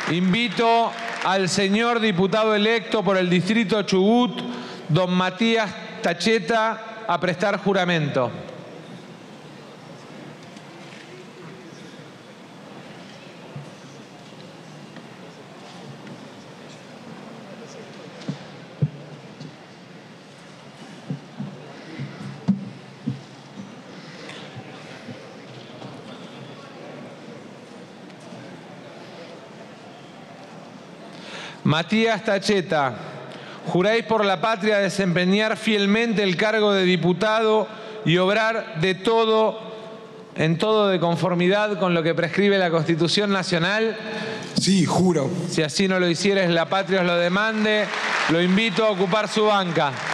Invito al señor diputado electo por el distrito Chubut, don Matías Tacheta, a prestar juramento. Matías Tacheta, ¿juráis por la patria desempeñar fielmente el cargo de diputado y obrar en todo de conformidad con lo que prescribe la Constitución Nacional? Sí, juro. Si así no lo hicieres, la patria os lo demande. Lo invito a ocupar su banca.